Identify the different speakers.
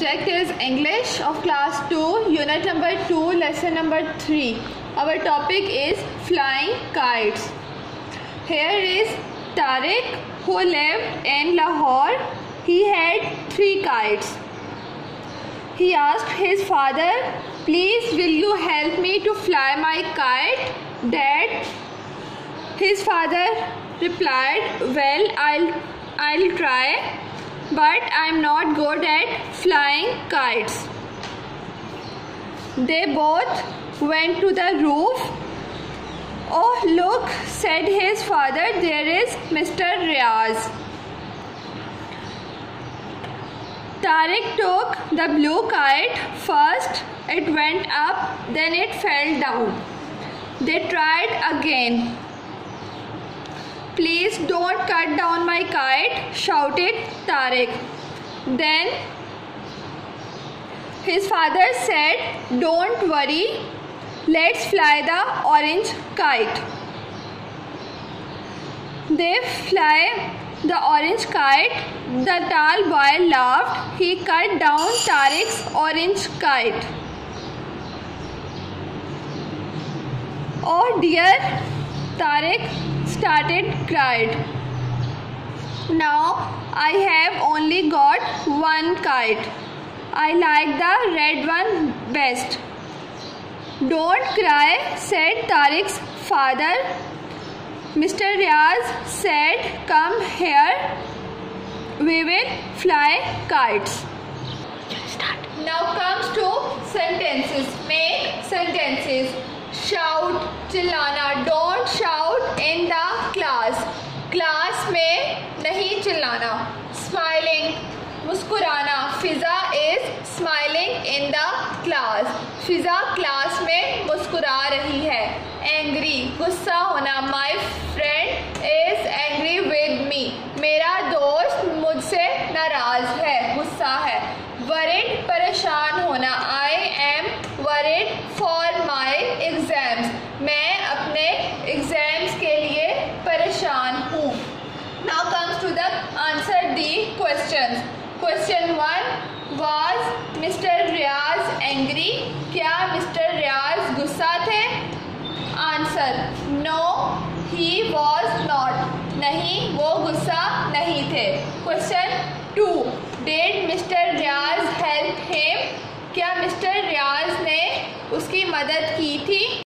Speaker 1: Subject is English of class 2, unit number 2, lesson number 3. Our topic is flying kites. Here is Tariq, who lived in Lahore. He had 3 kites. He asked his father, "Please, will you help me to fly my kite, Dad?" His father replied, "Well, I'll try, but I'm not good at flying kites." They both went to the roof. "Oh, look," said his father, "there is Mr. Riaz." Tariq took the blue kite. First it went up, then it fell down. They tried again. "Please don't cut down my kite," shouted Tariq. Then his father said, "Don't worry, let's fly the orange kite." They fly the orange kite. The tall boy laughed. He cut down Tariq's orange kite. "Oh dear," Tariq started cried. "Now I have only got one kite. I like the red one best." "Don't cry," said Tariq's father. "Mr. Riaz said, come here. We will fly kites." Now comes to sentences. Make sentences. Shout, चिल्लाना. Don't shout in the class. Class में नहीं चिल्लाना. Smiling, मुस्कुराना. Fiza is smiling in the class. Fiza class में मुस्कुरा रही है. Angry, गुस्सा होना. My friend is angry with me. मेरा दोस्त मुझसे नाराज है, गुस्सा है. Worried, परेशान होना. I am worried for my exams. मैं अपने एग्जाम्स के लिए परेशान हूँ. Now comes to the answer the questions. Question 1. Was Mr. Riaz angry? क्या Mr. Riaz गुस्सा थे? Answer. No, he was not. नहीं, वो गुस्सा नहीं थे. Question 2. Did